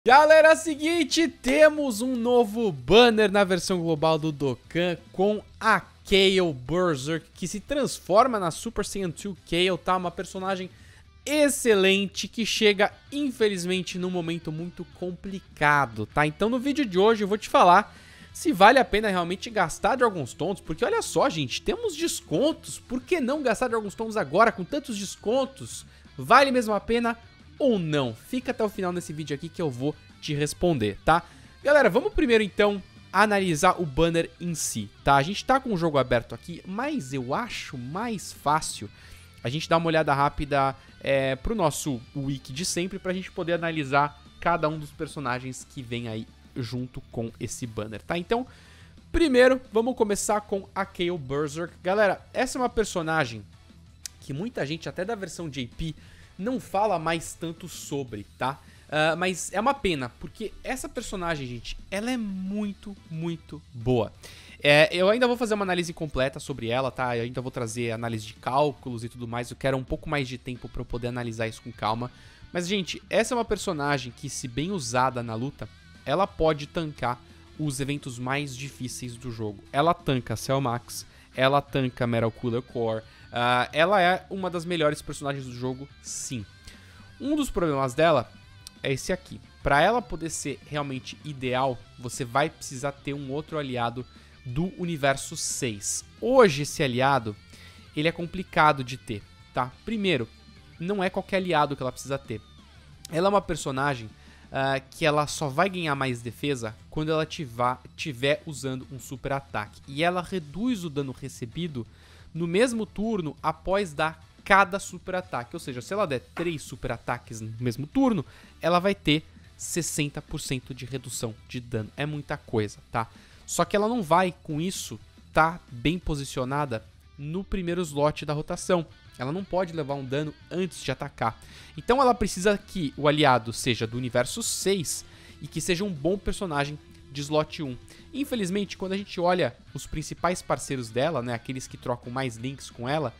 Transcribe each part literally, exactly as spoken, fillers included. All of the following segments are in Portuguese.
Galera, é o seguinte, temos um novo banner na versão global do Dokkan com a Kale Berserk, que se transforma na Super Saiyan dois Kale, tá? Uma personagem excelente que chega, infelizmente, num momento muito complicado, tá? Então no vídeo de hoje eu vou te falar se vale a pena realmente gastar Dragon's Tons, porque olha só, gente, temos descontos, por que não gastar Dragon's Tons agora com tantos descontos? Vale mesmo a pena ou não? Fica até o final desse vídeo aqui que eu vou te responder, tá? Galera, vamos primeiro então analisar o banner em si, tá? A gente tá com o jogo aberto aqui, mas eu acho mais fácil a gente dar uma olhada rápida é, pro nosso wiki de sempre, pra gente poder analisar cada um dos personagens que vem aí junto com esse banner, tá? Então, primeiro, vamos começar com a Kale Berserk. Galera, essa é uma personagem que muita gente, até da versão J P, não fala mais tanto sobre, tá? Uh, mas é uma pena, porque essa personagem, gente, ela é muito, muito boa. É, eu ainda vou fazer uma análise completa sobre ela, tá? Eu ainda vou trazer análise de cálculos e tudo mais. Eu quero um pouco mais de tempo pra eu poder analisar isso com calma. Mas, gente, essa é uma personagem que, se bem usada na luta, ela pode tancar os eventos mais difíceis do jogo. Ela tanca Cell Max, ela tanca Metal Cooler Core. Uh, ela é uma das melhores personagens do jogo, sim. Um dos problemas dela é esse aqui. Para ela poder ser realmente ideal, você vai precisar ter um outro aliado do universo seis. Hoje esse aliado, ele é complicado de ter, tá? Primeiro, não é qualquer aliado que ela precisa ter. Ela é uma personagem uh, que ela só vai ganhar mais defesa quando ela tiver, tiver usando um super ataque. E ela reduz o dano recebido no mesmo turno após dar cada super ataque. Ou seja, se ela der três super ataques no mesmo turno, ela vai ter sessenta por cento de redução de dano. É muita coisa, tá? Só que ela não vai, com isso, tá bem posicionada no primeiro slot da rotação. Ela não pode levar um dano antes de atacar. Então ela precisa que o aliado seja do universo seis e que seja um bom personagem de slot um. Infelizmente, quando a gente olha os principais parceiros dela, né, aqueles que trocam mais links com ela,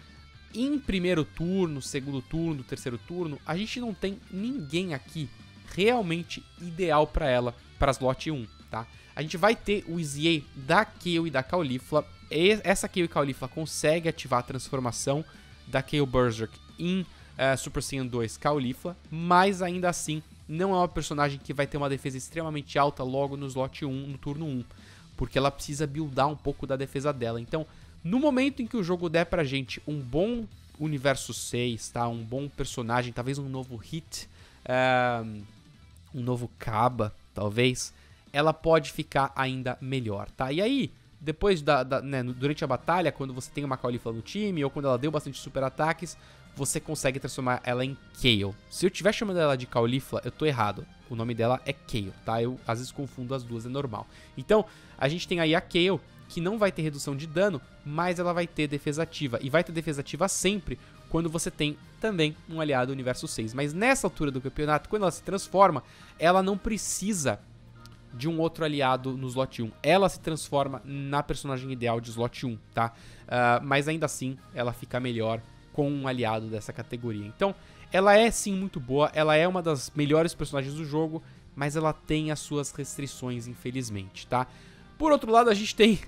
em primeiro turno, segundo turno, terceiro turno, a gente não tem ninguém aqui realmente ideal para ela, para slot um, tá? A gente vai ter o Easy A da Kale e da Caulifla. Essa Kale e Caulifla consegue ativar a transformação da Kale Berserk em uh, Super Saiyan dois Caulifla, mas ainda assim não é uma personagem que vai ter uma defesa extremamente alta logo no slot um, no turno um, porque ela precisa buildar um pouco da defesa dela. Então, no momento em que o jogo der pra gente um bom universo seis, tá? Um bom personagem, talvez um novo hit, uh, um novo Kaba, talvez, ela pode ficar ainda melhor, tá? E aí, depois da, da né, durante a batalha, quando você tem uma Caulifla no time, ou quando ela deu bastante super ataques, você consegue transformar ela em Kale. Se eu estiver chamando ela de Caulifla, eu tô errado. O nome dela é Kale, tá? Eu às vezes confundo as duas, é normal. Então, a gente tem aí a Kale, que não vai ter redução de dano, mas ela vai ter defesa ativa. E vai ter defesa ativa sempre quando você tem também um aliado do universo seis. Mas nessa altura do campeonato, quando ela se transforma, ela não precisa de um outro aliado no slot um. Ela se transforma na personagem ideal de slot um, tá? Uh, mas ainda assim, ela fica melhor com um aliado dessa categoria. Então, ela é sim muito boa, ela é uma das melhores personagens do jogo, mas ela tem as suas restrições, infelizmente, tá? Por outro lado, a gente tem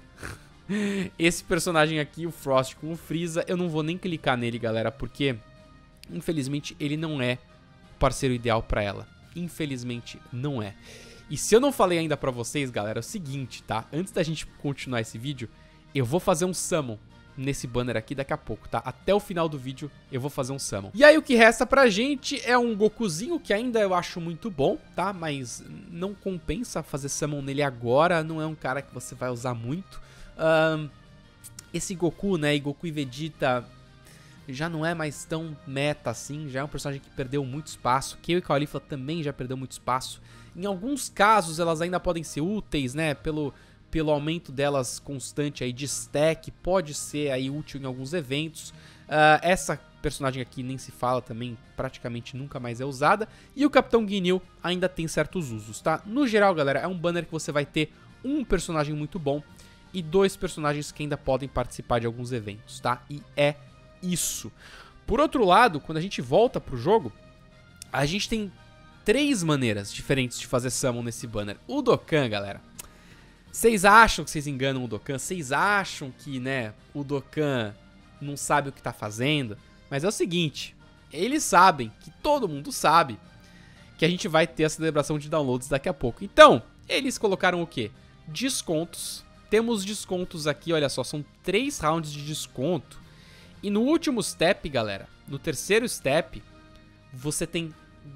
esse personagem aqui, o Frost com o Freeza. Eu não vou nem clicar nele, galera, porque, infelizmente, ele não é o parceiro ideal pra ela. Infelizmente, não é. E se eu não falei ainda pra vocês, galera, é o seguinte, tá? Antes da gente continuar esse vídeo, eu vou fazer um summon nesse banner aqui daqui a pouco, tá? Até o final do vídeo eu vou fazer um summon. E aí o que resta pra gente é um Gokuzinho, que ainda eu acho muito bom, tá? Mas não compensa fazer summon nele agora, não é um cara que você vai usar muito. Um, esse Goku, né, e Goku e Vegeta já não é mais tão meta assim, já é um personagem que perdeu muito espaço. Kale e Caulifla também já perdeu muito espaço. Em alguns casos elas ainda podem ser úteis, né, pelo... pelo aumento delas constante aí de stack, pode ser aí útil em alguns eventos. Uh, essa personagem aqui nem se fala também, praticamente nunca mais é usada. E o Capitão Guinil ainda tem certos usos, tá? No geral, galera, é um banner que você vai ter um personagem muito bom e dois personagens que ainda podem participar de alguns eventos, tá? E é isso. Por outro lado, quando a gente volta pro jogo, a gente tem três maneiras diferentes de fazer summon nesse banner. O Dokkan, galera, vocês acham que vocês enganam o Dokkan? Vocês acham que, né, o Dokkan não sabe o que tá fazendo? Mas é o seguinte, eles sabem, que todo mundo sabe, que a gente vai ter a celebração de downloads daqui a pouco. Então, eles colocaram o quê? Descontos. Temos descontos aqui, olha só, são três rounds de desconto. E no último step, galera, no terceiro step, você tem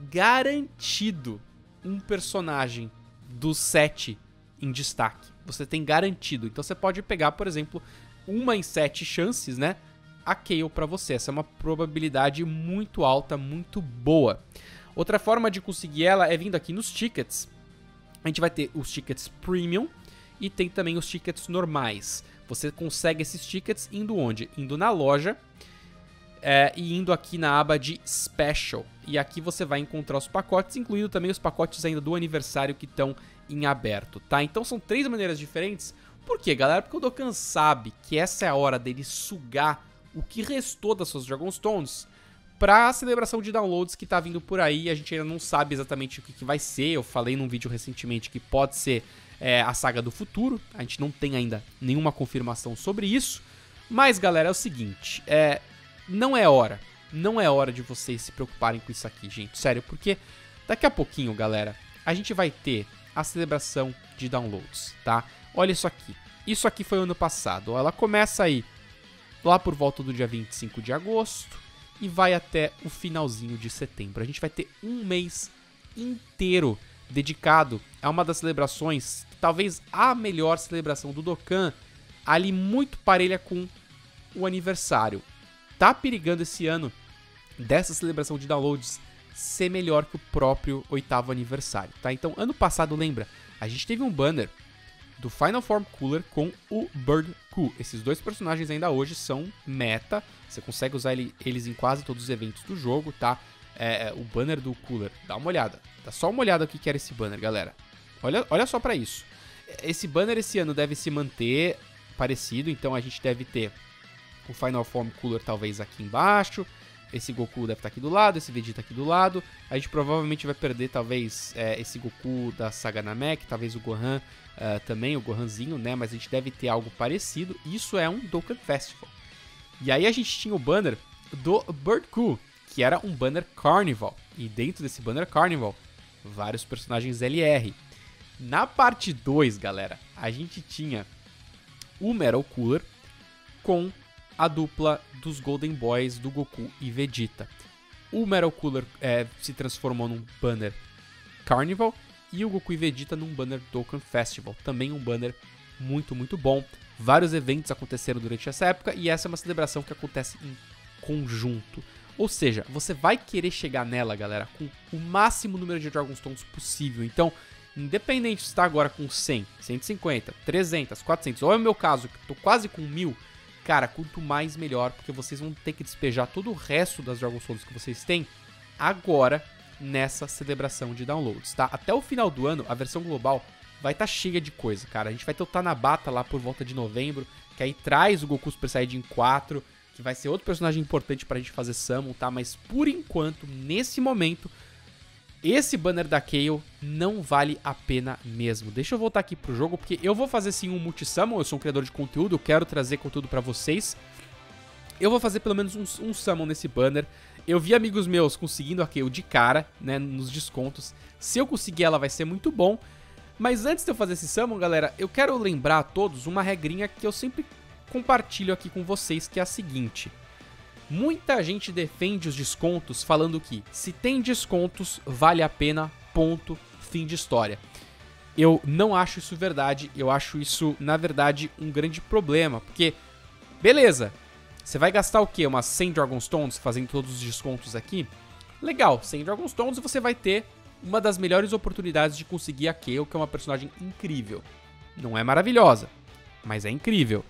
garantido um personagem dos sete em destaque. Você tem garantido. Então você pode pegar, por exemplo, uma em sete chances, né? A Kayle pra você. Essa é uma probabilidade muito alta, muito boa. Outra forma de conseguir ela é vindo aqui nos tickets. A gente vai ter os tickets premium e tem também os tickets normais. Você consegue esses tickets indo onde? Indo na loja é, e indo aqui na aba de Special. E aqui você vai encontrar os pacotes, incluindo também os pacotes ainda do aniversário que estão em aberto, tá? Então são três maneiras diferentes. Por quê, galera? Porque o Dokkan sabe que essa é a hora dele sugar o que restou das suas Dragonstones para a celebração de downloads que tá vindo por aí. A gente ainda não sabe exatamente o que, que vai ser. Eu falei num vídeo recentemente que pode ser é, a saga do futuro. A gente não tem ainda nenhuma confirmação sobre isso. Mas, galera, é o seguinte, é, não é hora, não é hora de vocês se preocuparem com isso aqui, gente, sério, porque daqui a pouquinho, galera, a gente vai ter a celebração de downloads, tá? Olha isso aqui, isso aqui foi ano passado, ela começa aí lá por volta do dia vinte e cinco de agosto e vai até o finalzinho de setembro. A gente vai ter um mês inteiro dedicado a uma das celebrações, talvez a melhor celebração do Dokkan, ali muito parelha com o aniversário. Tá perigando esse ano dessa celebração de downloads ser melhor que o próprio oitavo aniversário, tá? Então, ano passado, lembra, a gente teve um banner do Final Form Cooler com o Birdcoo. Esses dois personagens ainda hoje são meta, você consegue usar ele, eles em quase todos os eventos do jogo, tá? É, o banner do Cooler, dá uma olhada, dá só uma olhada aqui que era esse banner, galera. Olha, olha só pra isso. Esse banner esse ano deve se manter parecido, então a gente deve ter o Final Form Cooler talvez aqui embaixo, esse Goku deve estar aqui do lado, esse Vegeta aqui do lado, a gente provavelmente vai perder talvez é, esse Goku da saga Namek, talvez o Gohan uh, também, o Gohanzinho, né, mas a gente deve ter algo parecido. Isso é um Dokkan Festival. E aí a gente tinha o banner do Birdcoo, que era um banner Carnival, e dentro desse banner Carnival, vários personagens L R. Na parte dois, galera, a gente tinha o Metal Cooler com a dupla dos Golden Boys do Goku e Vegeta. O Metal Cooler é, se transformou num banner Carnival e o Goku e Vegeta num banner Dokkan Festival. Também um banner muito, muito bom. Vários eventos aconteceram durante essa época e essa é uma celebração que acontece em conjunto. Ou seja, você vai querer chegar nela, galera, com o máximo número de Dragonstones possível. Então, independente se está agora com cem, cento e cinquenta, trezentos, quatrocentos, ou é o meu caso, que estou quase com mil, cara, quanto mais melhor, porque vocês vão ter que despejar todo o resto das Dragonstones que vocês têm agora nessa celebração de downloads, tá? Até o final do ano, a versão global vai estar tá cheia de coisa, cara. A gente vai ter o Tanabata lá por volta de novembro, que aí traz o Goku Super Saiyajin quatro, que vai ser outro personagem importante pra gente fazer summon, tá? Mas por enquanto, nesse momento, esse banner da Kayle não vale a pena mesmo. Deixa eu voltar aqui pro jogo, porque eu vou fazer sim um multi-summon. Eu sou um criador de conteúdo, eu quero trazer conteúdo pra vocês. Eu vou fazer pelo menos um, um summon nesse banner. Eu vi amigos meus conseguindo a Kayle de cara, né, nos descontos. Se eu conseguir ela vai ser muito bom. Mas antes de eu fazer esse summon, galera, eu quero lembrar a todos uma regrinha que eu sempre compartilho aqui com vocês, que é a seguinte. Muita gente defende os descontos falando que se tem descontos, vale a pena, ponto, fim de história. Eu não acho isso verdade, eu acho isso, na verdade, um grande problema, porque, beleza, você vai gastar o quê? Umas cem Dragonstones fazendo todos os descontos aqui? Legal, cem Dragonstones e você vai ter uma das melhores oportunidades de conseguir a Kayle, que é uma personagem incrível. Não é maravilhosa, mas é incrível.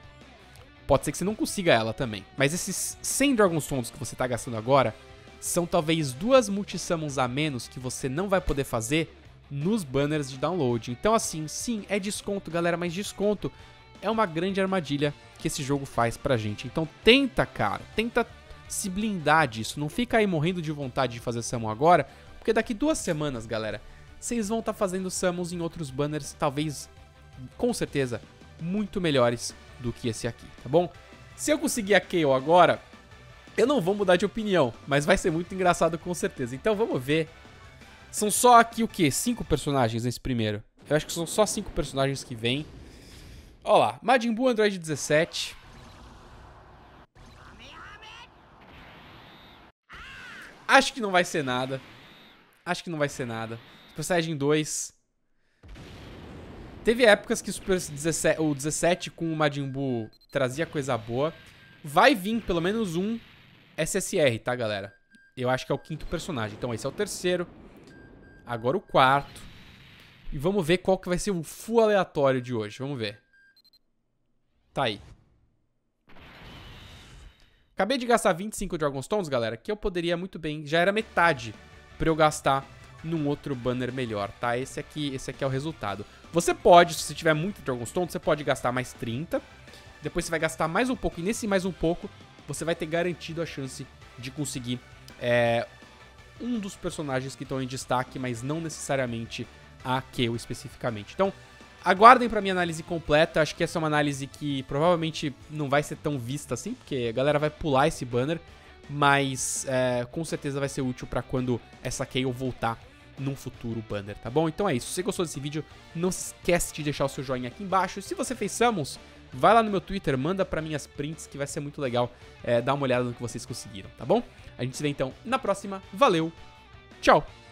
Pode ser que você não consiga ela também. Mas esses cem Dragonstones que você está gastando agora são talvez duas multi-summons a menos que você não vai poder fazer nos banners de download. Então assim, sim, é desconto, galera, mas desconto é uma grande armadilha que esse jogo faz pra gente. Então tenta, cara, tenta se blindar disso. Não fica aí morrendo de vontade de fazer summon agora, Porque daqui duas semanas, galera, vocês vão estar tá fazendo summons em outros banners, talvez, com certeza, muito melhores do que esse aqui, tá bom? Se eu conseguir a Kayle agora, eu não vou mudar de opinião, mas vai ser muito engraçado com certeza. Então vamos ver. São só aqui o quê? Cinco personagens nesse primeiro. Eu acho que são só cinco personagens que vêm. Olha lá, Majin Buu Android dezessete. Acho que não vai ser nada. Acho que não vai ser nada. Super Saiyajin dois. Teve épocas que o, Super dezessete, o dezessete com o Majin Buu trazia coisa boa. Vai vir pelo menos um S S R, tá, galera? Eu acho que é o quinto personagem. Então esse é o terceiro. Agora o quarto. E vamos ver qual que vai ser o full aleatório de hoje. Vamos ver. Tá aí. Acabei de gastar vinte e cinco Dragon Stones, galera, que eu poderia muito bem... Já era metade pra eu gastar num outro banner melhor, tá? Esse aqui, esse aqui é o resultado. Você pode, se você tiver muito Dragon Stone, você pode gastar mais trinta. Depois você vai gastar mais um pouco. E nesse mais um pouco, você vai ter garantido a chance de conseguir é, um dos personagens que estão em destaque, mas não necessariamente a Kayle especificamente. Então, aguardem pra minha análise completa. Acho que essa é uma análise que provavelmente não vai ser tão vista assim, porque a galera vai pular esse banner. Mas é, com certeza vai ser útil pra quando essa Kayle voltar num futuro banner, tá bom? Então é isso. Se você gostou desse vídeo, não se esquece de deixar o seu joinha aqui embaixo. E se você fez summons, vai lá no meu Twitter, manda pra mim as prints, que vai ser muito legal é, dar uma olhada no que vocês conseguiram, tá bom? A gente se vê então na próxima. Valeu, tchau!